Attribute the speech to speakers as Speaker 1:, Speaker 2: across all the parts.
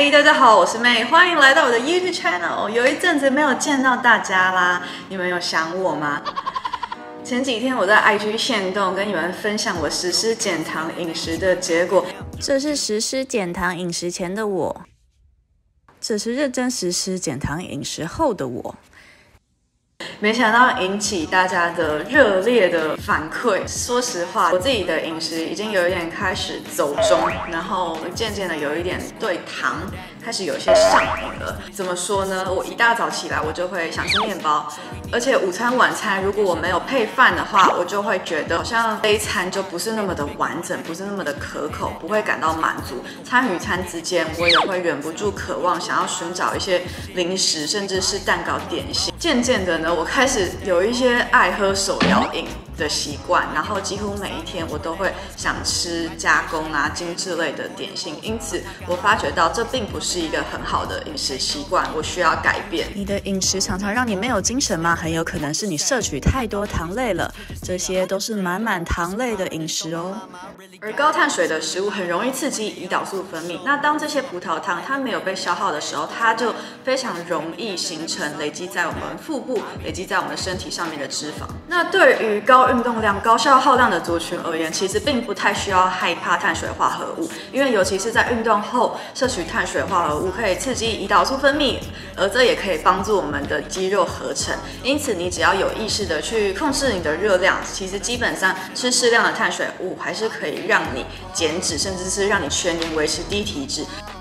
Speaker 1: 嘿，大家好，我是妹，欢迎来到我的 YouTube channel。有一阵子没有见到大家啦，你们有想我吗？前几天我在 IG 限动跟你们分享我实施减糖饮食的结果，
Speaker 2: 这是实施减糖饮食前的我，这是认真实施减糖饮食后的我。
Speaker 1: 没想到引起大家的热烈的反馈。说实话，我自己的饮食已经有一点开始走钟，然后渐渐的有一点对糖开始有一些上瘾了。怎么说呢？我一大早起来，我就会想吃面包，而且午餐、晚餐如果我没有配饭的话，我就会觉得好像这一餐就不是那么的完整，不是那么的可口，不会感到满足。餐与餐之间，我也会忍不住渴望想要寻找一些零食，甚至是蛋糕、点心。渐渐的呢，我开始有一些爱喝手摇饮的习惯，然后几乎每一天我都会想吃加工啊、精致类的点心，因此我发觉到这并不是一个很好的饮食习惯，我需要改变。
Speaker 2: 你的饮食常常让你没有精神吗？很有可能是你摄取太多糖类了，这些都是满满糖类的饮食哦。
Speaker 1: 而高碳水的食物很容易刺激胰岛素分泌，那当这些葡萄糖它没有被消耗的时候，它就非常容易形成累积在我们腹部、累积在我们身体上面的脂肪。那对于高运动量、高消耗量的族群而言，其实并不太需要害怕碳水化合物，因为尤其是在运动后摄取碳水化合物，可以刺激胰岛素分泌，而这也可以帮助我们的肌肉合成。因此，你只要有意识的去控制你的热量，其实基本上吃适量的碳水物还是可以让你减脂，甚至是让你全年维持低体脂。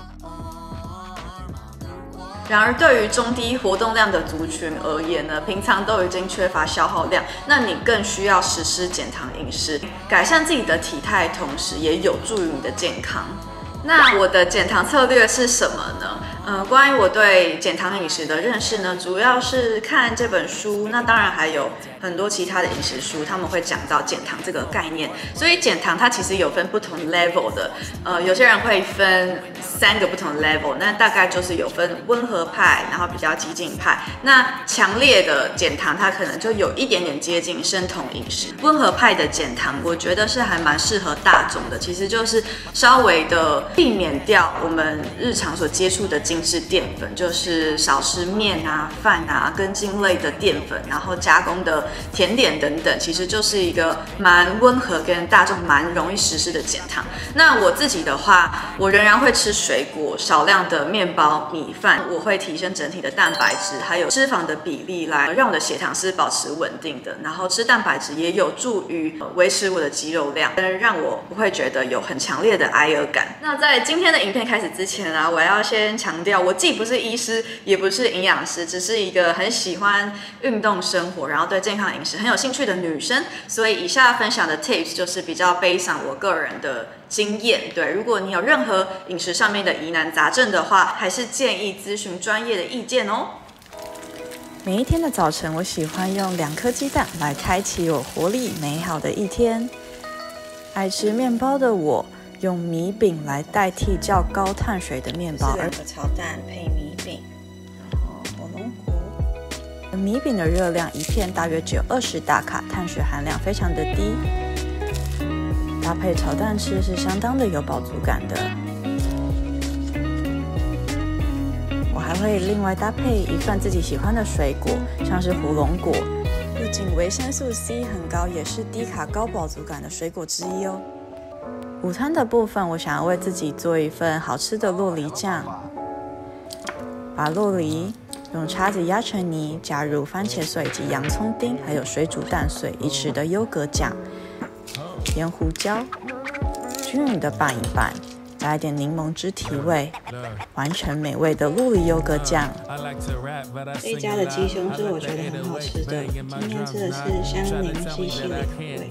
Speaker 1: 然而，对于中低活动量的族群而言呢，平常都已经缺乏消耗量，那你更需要实施减糖饮食，改善自己的体态，同时也有助于你的健康。那我的减糖策略是什么呢？关于我对减糖饮食的认识呢，主要是看这本书，那当然还有很多其他的饮食书，他们会讲到减糖这个概念。所以减糖它其实有分不同 level 的，有些人会分3个不同的 level， 那大概就是有分温和派，然后比较激进派。那强烈的减糖，它可能就有一点点接近生酮饮食。温和派的减糖，我觉得是还蛮适合大众的，其实就是稍微的避免掉我们日常所接触的精致淀粉，就是少吃面啊、饭啊、根茎类的淀粉，然后加工的甜点等等，其实就是一个蛮温和跟大众蛮容易实施的减糖。那我自己的话，我仍然会吃水果、少量的面包、米饭，我会提升整体的蛋白质还有脂肪的比例，来让我的血糖是保持稳定的。然后吃蛋白质也有助于维持我的肌肉量，让我不会觉得有很强烈的挨饿感。那在今天的影片开始之前啊，我要先强调，我既不是医师，也不是营养师，只是一个很喜欢运动生活，然后对健康饮食很有兴趣的女生。所以以下分享的 tips 就是比较背上我个人的经验。对，如果你有任何饮食上面的疑难杂症的话，还是建议咨询专业的意见哦。
Speaker 2: 每一天的早晨，我喜欢用2颗鸡蛋来开启我活力美好的一天。爱吃面包的我，用米饼来代替较高碳水的面包，2个炒蛋配米饼，然后火龙果。米饼的热量一片大约只有20大卡，碳水含量非常的低，搭配炒蛋吃是相当的有饱足感的。我还会另外搭配一份自己喜欢的水果，像是胡龙果，不仅维生素 C 很高，也是低卡高饱足感的水果之一哦。午餐的部分，我想要为自己做一份好吃的酪梨酱，把酪梨用叉子压成泥，加入番茄碎以及洋葱丁，还有水煮蛋碎一匙的优格酱，甜胡椒，均匀的拌一拌，加一点柠檬汁提味，完成美味的酪梨优格酱。
Speaker 3: 这一家的鸡胸是我觉得很好吃的，今天吃的是香柠西西的口味。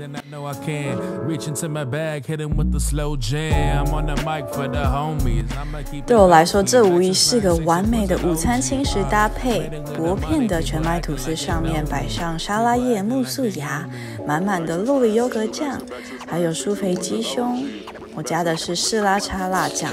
Speaker 2: 对我来说，这无疑是个完美的午餐轻食搭配。薄片的全麦吐司上面摆上沙拉叶、木素芽，满满的酪梨优格酱，还有酥肥鸡胸。我加的是士拉茶辣酱。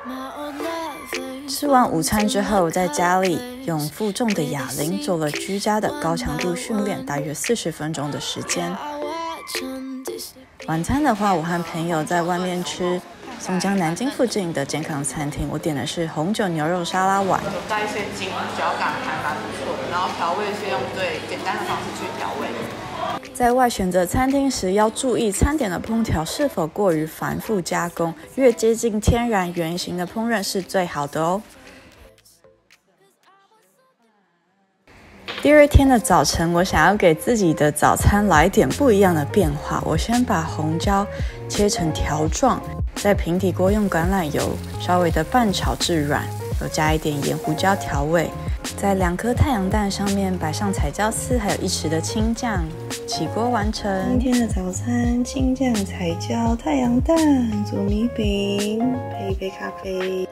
Speaker 2: 吃完午餐之后，在家里用负重的哑铃做了居家的高强度训练，大约40分钟的时间。晚餐的话，我和朋友在外面吃松江南京附近的健康餐厅，我点的是红酒牛肉沙拉碗，
Speaker 1: 有带一些筋，脚感还蛮不错的，然后调味是用最简单的方式去调味。
Speaker 2: 在外选择餐厅时，要注意餐点的烹调是否过于繁复加工，越接近天然原型的烹饪是最好的哦。第二天的早晨，我想要给自己的早餐来点不一样的变化。我先把红椒切成条状，在平底锅用橄榄油稍微的拌炒至软，又加一点盐胡椒调味。在2颗太阳蛋上面摆上彩椒丝，还有1匙的青酱，起锅完成。
Speaker 3: 今天的早餐：青酱、彩椒、太阳蛋、煮米饼，配一杯咖啡。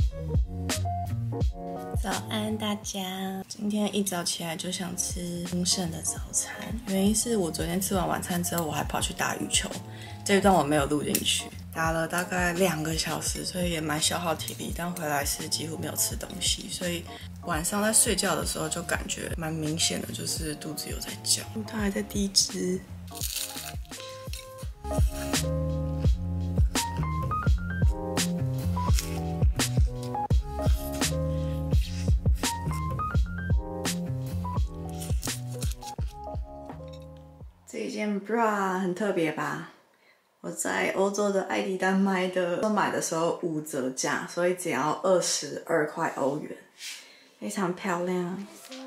Speaker 2: 早安，大家！今天一早起来就想吃丰盛的早餐，原因是我昨天吃完晚餐之后，我还跑去打羽球，这一段我没有录进去，打了大概2个小时，所以也蛮消耗体力。但回来是几乎没有吃东西，所以晚上在睡觉的时候就感觉蛮明显的，就是肚子有在叫，它还在低脂。这一件 bra 很特别吧？我在欧洲的爱迪丹买的时候5折价，所以只要22块欧元，非常漂亮。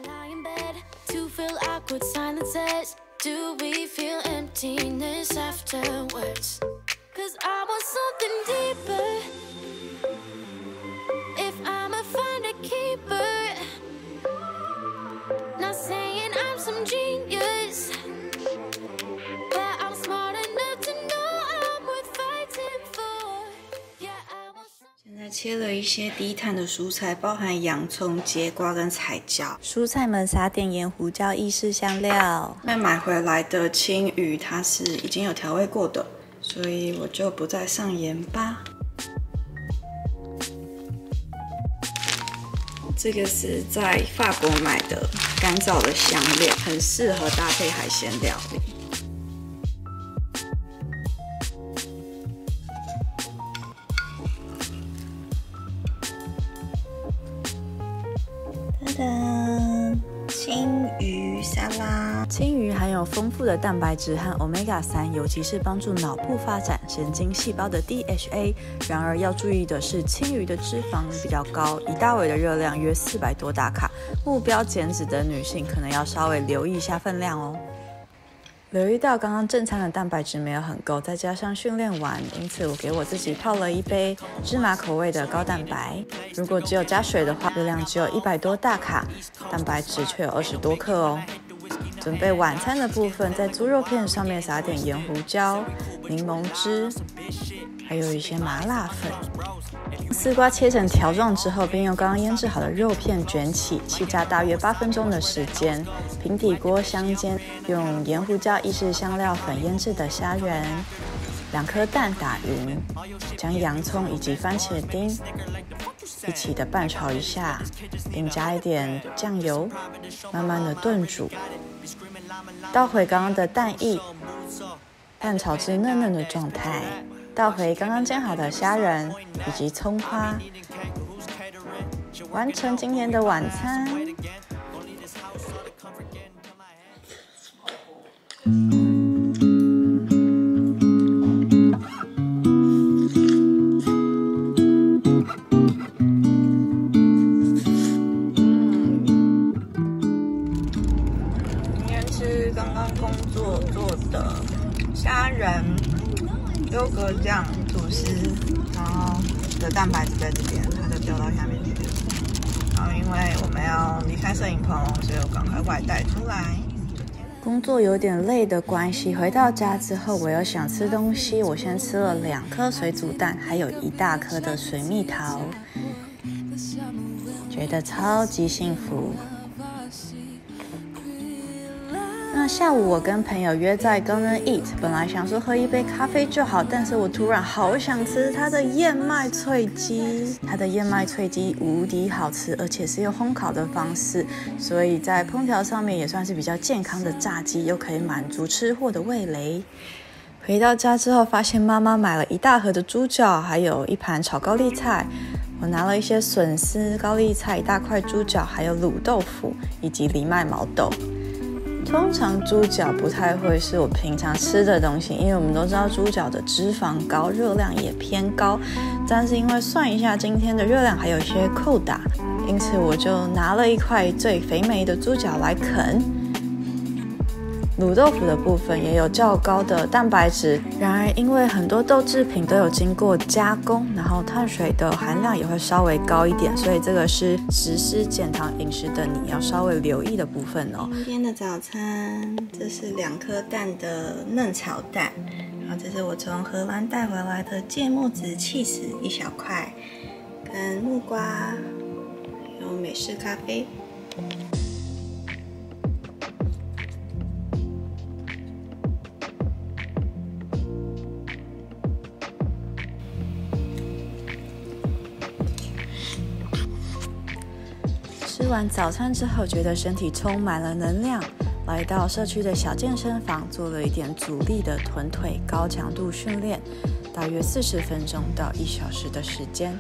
Speaker 2: 切了一些低碳的蔬菜，包含洋葱、节瓜跟彩椒。蔬菜们撒点盐、胡椒、意式香料。那买回来的青鱼，它是已经有调味过的，所以我就不再上盐巴。这个是在法国买的干燥的香料，很适合搭配海鲜料理。青鱼沙拉。青鱼含有丰富的蛋白质和 Omega-3，尤其是帮助脑部发展、神经细胞的 DHA。然而要注意的是，青鱼的脂肪比较高，一大尾的热量约400多大卡，目标减脂的女性可能要稍微留意一下分量哦。留意到刚刚正餐的蛋白质没有很够，再加上训练完，因此我给我自己泡了一杯芝麻口味的高蛋白。如果只有加水的话，热量只有100多大卡，蛋白质却有20多克哦。准备晚餐的部分，在猪肉片上面撒点盐胡椒、柠檬汁，还有一些麻辣粉。丝瓜切成条状之后，并用刚刚腌制好的肉片卷起，气炸大约8分钟的时间。平底锅香煎，用盐胡椒、意式香料粉腌制的虾仁，2颗蛋打匀，将洋葱以及番茄丁一起的拌炒一下，并加一点酱油，慢慢的炖煮。倒回刚刚的蛋液，蛋炒至嫩嫩的状态。倒回刚刚煎好的虾仁以及葱花，完成今天的晚餐。今天吃刚刚工作做的虾仁。优格酱、吐司，然后的蛋白质在这边，它就掉到下面去了。然后因为我们要离开摄影棚，所以我赶快外带出来。工作有点累的关系，回到家之后我又想吃东西，我先吃了2颗水煮蛋，还有1大颗的水蜜桃，觉得超级幸福。 那下午我跟朋友约在 Gonna Eat， 本来想说喝一杯咖啡就好，但是我突然好想吃它的燕麦脆鸡。它的燕麦脆鸡无敌好吃，而且是用烘烤的方式，所以在烹调上面也算是比较健康的炸鸡，又可以满足吃货的味蕾。回到家之后，发现妈妈买了一大盒的猪脚，还有一盘炒高丽菜。我拿了一些笋丝、高丽菜、一大块猪脚，还有卤豆腐以及藜麦毛豆。通常猪脚不太会是我平常吃的东西，因为我们都知道猪脚的脂肪高，热量也偏高。但是因为算一下今天的热量还有一些扣打，因此我就拿了一块最肥美的猪脚来啃。卤豆腐的部分也有较高的蛋白质，然而因为很多豆制品都有经过加工，然后碳水的含量也会稍微高一点，所以这个是实施减糖饮食的你要稍微留意的部分哦。
Speaker 3: 今天的早餐，这是2颗蛋的嫩炒蛋，然后这是我从荷兰带回来的芥末籽起司1小块，跟木瓜，还有美式咖啡。
Speaker 2: 吃完早餐之后，觉得身体充满了能量，来到社区的小健身房，做了一点阻力的臀腿高强度训练，大约40分钟到1小时的时间。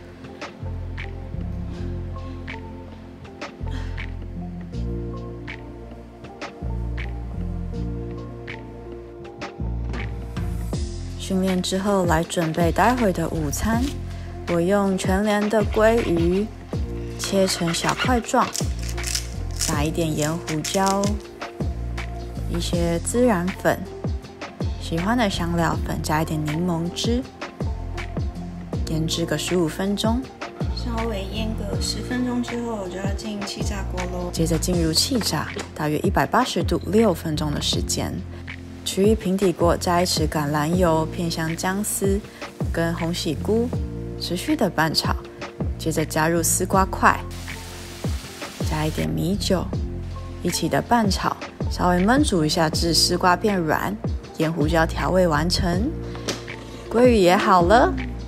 Speaker 2: 训练之后，来准备待会的午餐。我用全联的鲑鱼切成小块状，撒一点盐胡椒，一些孜然粉，喜欢的香料粉，加一点柠檬汁，腌制个15分钟。
Speaker 3: 稍微腌个10分钟之后，我就要进气炸锅喽。
Speaker 2: 接着进入气炸，大约180度6分钟的时间。取一平底锅，加一匙橄榄油，片香姜丝跟红喜菇，持续的拌炒。接着加入丝瓜块，加一点米酒，一起的拌炒，稍微焖煮一下至丝瓜变软，盐胡椒调味完成，鲑鱼也好了。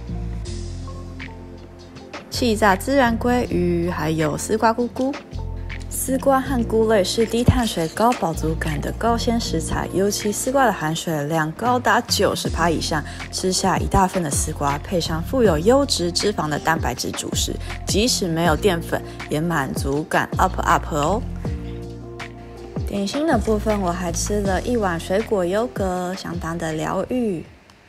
Speaker 2: 气炸孜然鲑鱼，还有丝瓜菇菇。丝瓜和菇类是低碳水、高饱足感的高纤食材，尤其丝瓜的含水量高达90%以上。吃下一大份的丝瓜，配上富有优质脂肪的蛋白质主食，即使没有淀粉，也满足感 up 哦。点心的部分，我还吃了1碗水果优格，相当的疗愈。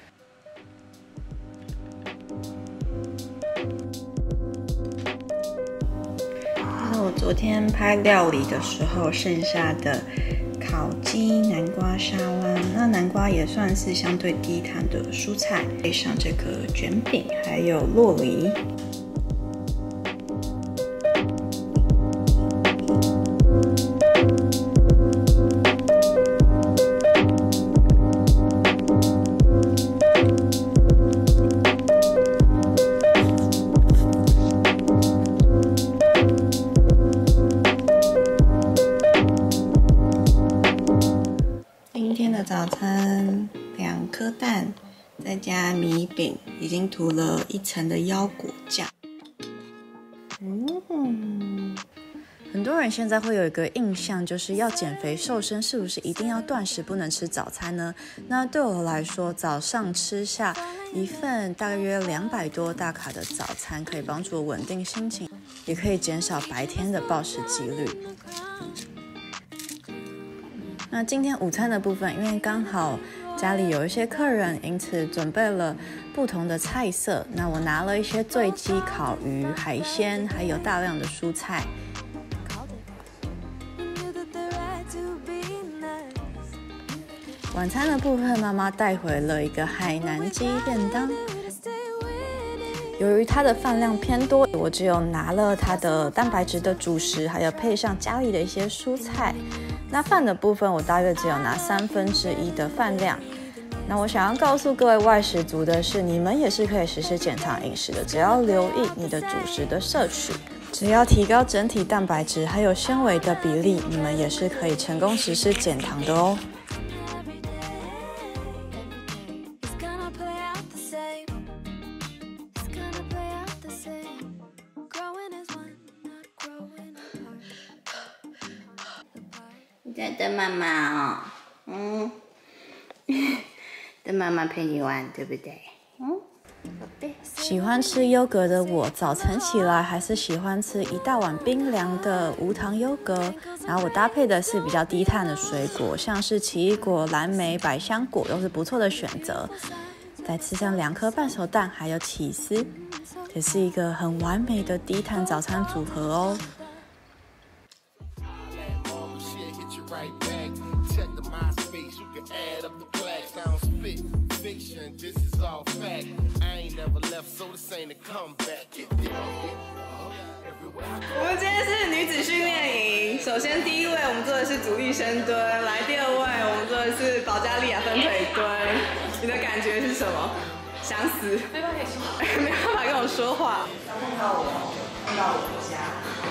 Speaker 3: 我昨天拍料理的时候剩下的烤鸡南瓜沙拉，那南瓜也算是相对低碳的蔬菜，配上这个卷饼，还有酪梨。早餐2颗蛋，再加米饼，已经涂了1层的腰果酱。
Speaker 2: 很多人现在会有一个印象，就是要减肥瘦身，是不是一定要断食不能吃早餐呢？那对我来说，早上吃下一份大约200多大卡的早餐，可以帮助我稳定心情，也可以减少白天的暴食几率。那今天午餐的部分，因为刚好家里有一些客人，因此准备了不同的菜色。那我拿了一些醉鸡、烤鱼、海鲜，还有大量的蔬菜。晚餐的部分，妈妈带回了一个海南鸡便当。由于它的饭量偏多，我只有拿了它的蛋白质的主食，还有配上家里的一些蔬菜。那饭的部分，我大约只有拿1/3的饭量。那我想要告诉各位外食族的是，你们也是可以实施减糖饮食的，只要留意你的主食的摄取， 只要提高整体蛋白质还有纤维的比例，你们也是可以成功实施减糖的哦。
Speaker 3: 你在等妈妈哦，等妈妈陪你玩，对不对？
Speaker 2: 喜欢吃优格的我，早晨起来还是喜欢吃一大碗冰凉的无糖优格，然后我搭配的是比较低碳的水果，像是奇异果、蓝莓、百香果都是不错的选择。再吃上2颗半熟蛋，还有起司，这是一个很完美的低碳早餐组合哦。
Speaker 4: 我们今天是女子训练营，首先第一位我们做的是阻力深蹲，来第2位我们做的是保加利亚分腿蹲。你的感觉是什么？想死？没办法跟你说话，没办法跟我说话。
Speaker 2: 碰到我家，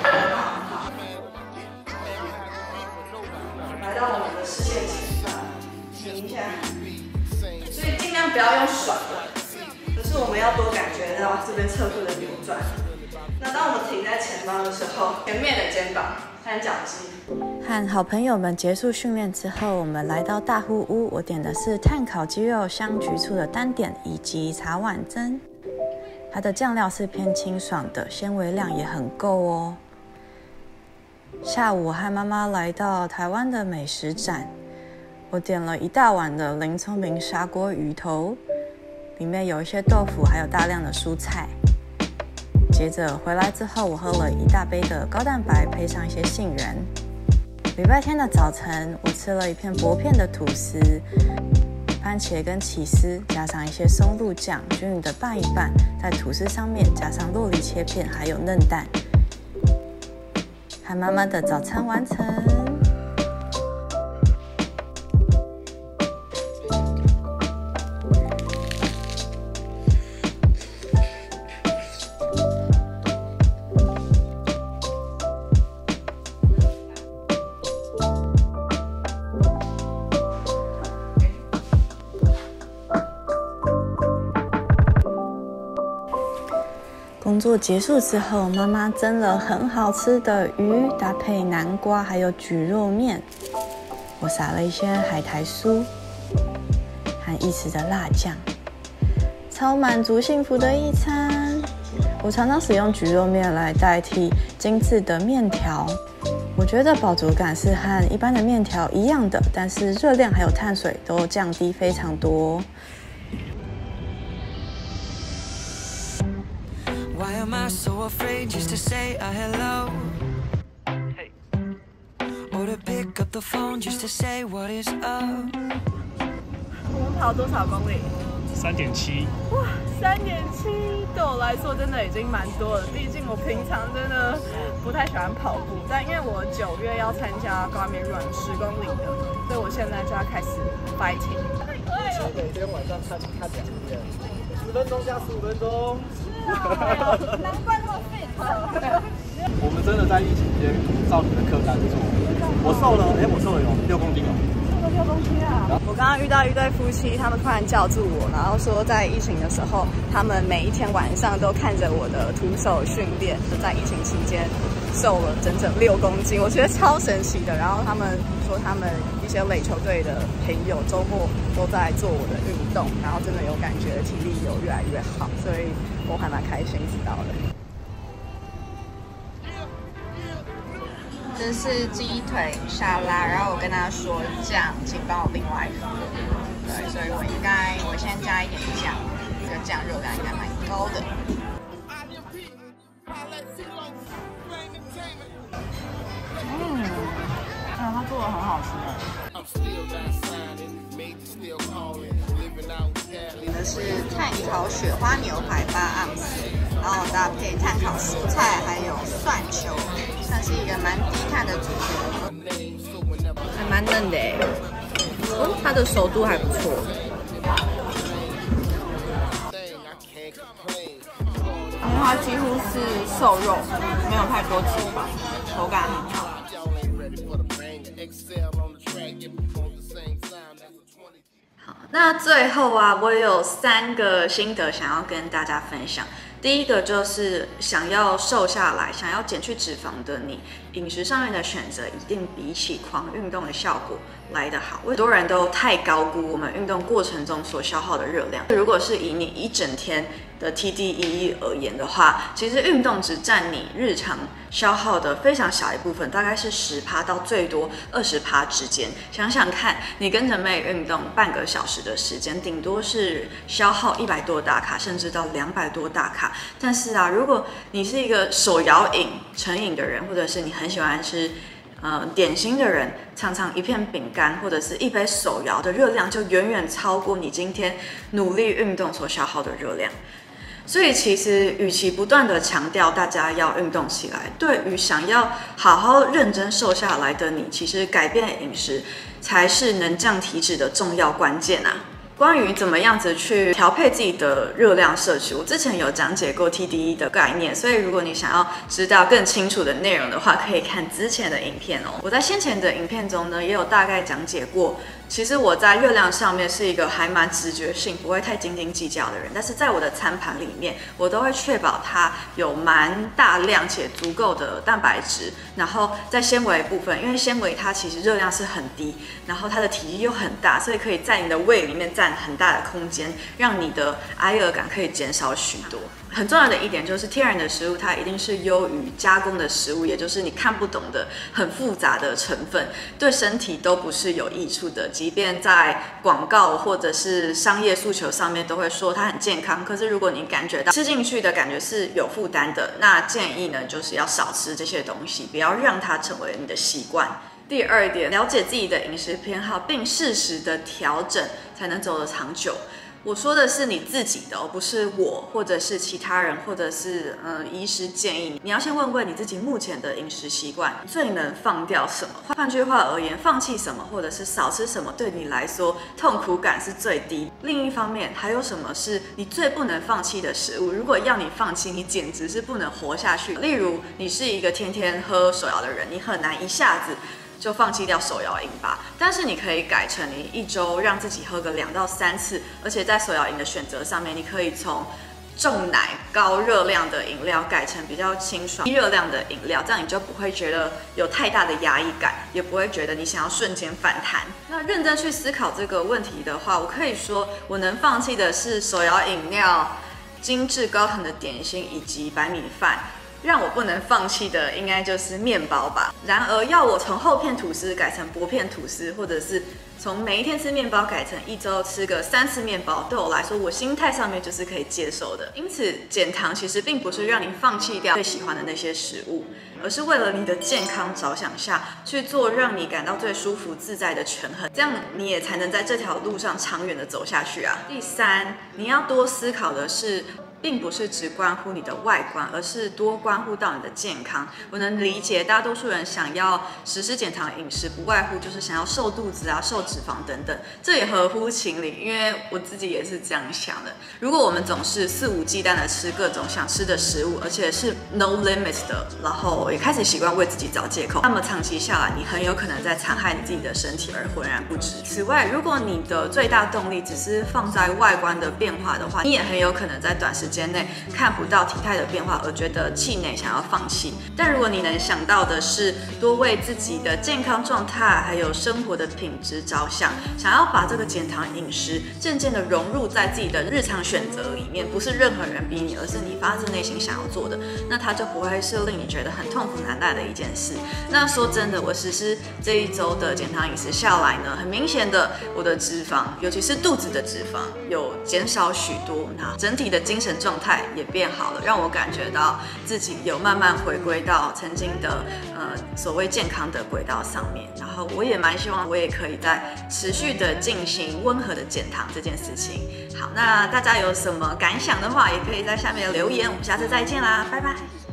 Speaker 2: 来到我们的视线前方，停一下，所以尽量不要用甩的。可是我们要多感觉到这边侧部的扭转。那当我们停在前方的时候，前面的肩膀和脚肌。和好朋友们结束训练之后，我们来到大户屋。我点的是炭烤鸡肉香菊醋的单点以及茶碗蒸。它的酱料是偏清爽的，纤维量也很够哦。下午我和妈妈来到台湾的美食展，我点了一大碗的林聪明砂锅鱼头。里面有一些豆腐，还有大量的蔬菜。接着回来之后，我喝了一大杯的高蛋白，配上一些杏仁。礼拜天的早晨，我吃了一片薄片的吐司，番茄跟起司，加上一些松露酱，均匀的拌一拌，在吐司上面加上酪梨切片，还有嫩蛋。和妈妈的早餐完成。工作结束之后，妈妈蒸了很好吃的鱼，搭配南瓜还有蒟蒻面。我撒了一些海苔酥和一匙的辣酱，超满足幸福的一餐。我常常使用蒟蒻面来代替精致的面条，我觉得饱足感是和一般的面条一样的，但是热量还有碳水都降低非常多。
Speaker 5: Why am I so afraid just to say a hello? Hey. Or to pick up the phone just to say what is up?
Speaker 4: 我们跑多少公里
Speaker 6: ？3.7。
Speaker 4: 哇，3.7对我来说真的已经蛮多了。毕竟我平常真的不太喜欢跑步，但因为我9月要参加 Garmin Run 10公里的，所以我现在就要开始 fighting。
Speaker 6: 每天晚上看2遍，10分钟加15分钟。
Speaker 4: 难怪那么 fit。
Speaker 6: 我们真的在疫情间照你的课单做，我瘦了，我瘦了有6公斤哦。
Speaker 4: 瘦了6公斤啊！我刚刚遇到一对夫妻，他们突然叫住我，然后说在疫情的时候，他们每一天晚上都看着我的徒手训练，就在疫情期间瘦了整整6公斤，我觉得超神奇的。然后他们说他们一些垒球队的朋友周末都在做我的运动，然后真的有感觉体力有越来越好，所以我还蛮开心知道的。这是鸡腿沙拉，然后我跟他说酱，请帮我另外付。对，所以我先加一点酱，这个酱热量应该蛮高的。它做的很好吃的是炭烤雪花牛排8盎司，然后搭配炭烤蔬菜还有蒜球，算是一个蛮低碳的组合，还蛮嫩的耶。它的熟度还不错。
Speaker 3: 为它几乎是瘦肉，没有太多脂肪，口感很好。
Speaker 1: 好，那最后啊，我有3个心得想要跟大家分享。第一个就是想要瘦下来、想要减去脂肪的你，饮食上面的选择一定比起狂运动的效果来得好。很多人都太高估我们运动过程中所消耗的热量。如果是以你一整天的 TDEE 而言的话，其实运动只占你日常消耗的非常小一部分，大概是10%到最多20%之间。想想看，你跟着妹运动半个小时的时间，顶多是消耗100多大卡，甚至到200多大卡。但是啊，如果你是一个手摇饮成瘾的人，或者是你很喜欢吃点心的人，常常一片饼干或者是一杯手摇的热量就远远超过你今天努力运动所消耗的热量。所以其实与其不断的强调大家要运动起来，对于想要好好认真瘦下来的你，其实改变饮食才是能降体脂的重要关键啊。关于怎么样子去调配自己的热量摄取，我之前有讲解过 TDEE 的概念，所以如果你想要知道更清楚的内容的话，可以看之前的影片哦。我在先前的影片中呢，也有大概讲解过，其实我在热量上面是一个还蛮直觉性，不会太斤斤计较的人，但是在我的餐盘里面，我都会确保它有蛮大量且足够的蛋白质，然后在纤维部分，因为纤维它其实热量是很低，然后它的体积又很大，所以可以在你的胃里面占很大的空间，让你的挨饿感可以减少许多。很重要的一点就是，天然的食物它一定是优于加工的食物，也就是你看不懂的很复杂的成分，对身体都不是有益处的。即便在广告或者是商业诉求上面都会说它很健康，可是如果你感觉到吃进去的感觉是有负担的，那建议呢就是要少吃这些东西，不要让它成为你的习惯。第二点，了解自己的饮食偏好，并适时的调整，才能走得长久。我说的是你自己的，不是我或者是其他人，或者是医师建议你。你要先问问你自己目前的饮食习惯，最能放掉什么？换句话而言，放弃什么或者是少吃什么，对你来说痛苦感是最低。另一方面，还有什么是你最不能放弃的食物？如果要你放弃，你简直是不能活下去。例如，你是一个天天喝手摇的人，你很难一下子就放弃掉手摇饮吧，但是你可以改成你一周让自己喝个2到3次，而且在手摇饮的选择上面，你可以从重奶高热量的饮料改成比较清爽低热量的饮料，这样你就不会觉得有太大的压抑感，也不会觉得你想要瞬间反弹。那认真去思考这个问题的话，我可以说我能放弃的是手摇饮料、精致高糖的点心以及白米饭。让我不能放弃的应该就是面包吧。然而要我从厚片吐司改成薄片吐司，或者是从每一天吃面包改成一周吃个3次面包，对我来说，我心态上面就是可以接受的。因此，减糖其实并不是让你放弃掉最喜欢的那些食物，而是为了你的健康着想下去做让你感到最舒服自在的权衡，这样你也才能在这条路上长远的走下去啊。第三，你要多思考的是，并不是只关乎你的外观，而是多关乎到你的健康。我能理解大多数人想要实施减糖饮食，不外乎就是想要瘦肚子啊、瘦脂肪等等，这也合乎情理，因为我自己也是这样想的。如果我们总是肆无忌惮的吃各种想吃的食物，而且是 no limit 的，然后也开始习惯为自己找借口，那么长期下来，你很有可能在残害你自己的身体而浑然不知。此外，如果你的最大动力只是放在外观的变化的话，你也很有可能在短时间内看不到体态的变化而觉得气馁，想要放弃。但如果你能想到的是多为自己的健康状态还有生活的品质着想，想要把这个减糖饮食渐渐的融入在自己的日常选择里面，不是任何人逼你，而是你发自内心想要做的，那它就不会是令你觉得很痛苦难耐的一件事。那说真的，我实施这一周的减糖饮食下来呢，很明显的我的脂肪，尤其是肚子的脂肪有减少许多，那整体的精神状态也变好了，让我感觉到自己有慢慢回归到曾经的所谓健康的轨道上面。然后我也蛮希望我也可以在持续的进行温和的减糖这件事情。好，那大家有什么感想的话，也可以在下面留言。我们下次再见啦，拜拜。